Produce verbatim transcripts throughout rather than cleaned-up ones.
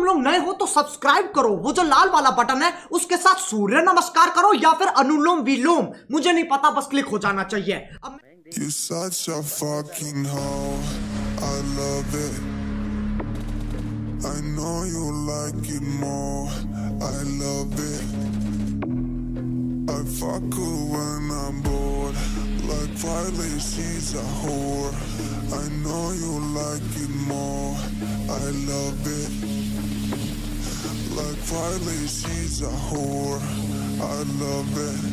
लोग नए हो तो सब्सक्राइब करो, वो जो लाल वाला बटन है उसके साथ सूर्य नमस्कार करो या फिर अनुलोम विलोम, मुझे नहीं पता, बस क्लिक हो जाना चाहिए। अब You're such a fucking hoe, I love it. I know you like it more, I love it. I fuck her when I'm bored, like Riley, she's a whore. I know you like it more, I love it. Like Riley, she's a whore, I love it.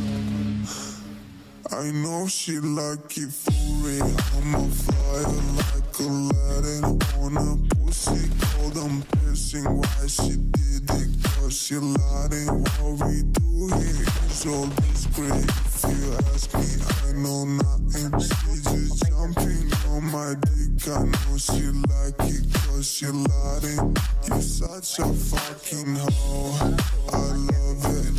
I know she like it for real. I'm a fire like Aladdin on a pussy cold. I'm pissing why she did it, cause she lied. What we do here is all discreet. If you ask me, I know nothing. She just jumping on my dick. I know she like it cause she lied. You're such a fucking hoe, I love it.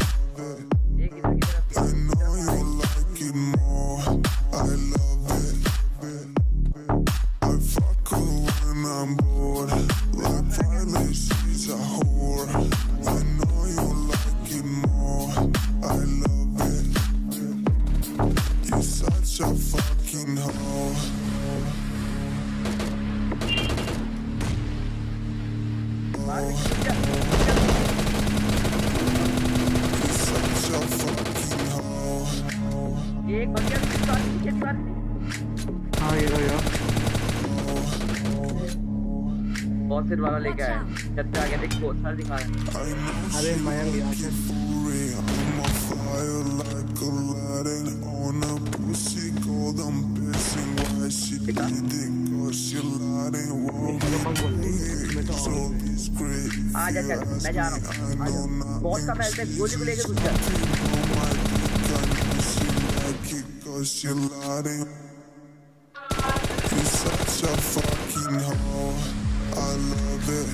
I know you like it more, I love it. I fuck her when I'm bored, like Riley, she's a whore. I know you like it more, I love it. You're such a fucking hoe. एक बंदे ने बात की बात हां ये लो यार बहुत सिर वाला लेके आया जब से आगे देख पोस्टर दिखा रहा है। अरे मयंक यार I'm a fire like Aladdin on a pussy gold. I'm pissing why she did it cause she lied. What so discreet. आ जा चल मैं जा रहा हूं बहुत सा फैलते गोली को लेके घुस जा। Cause she lied. You're such a fucking hoe, I love it.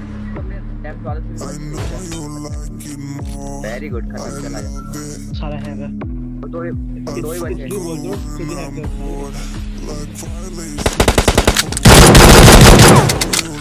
I know you like it more, Very good, I love it. सारा है वे दो ही दो ही बचे बोल दो सीधे I'm है bored, like violation.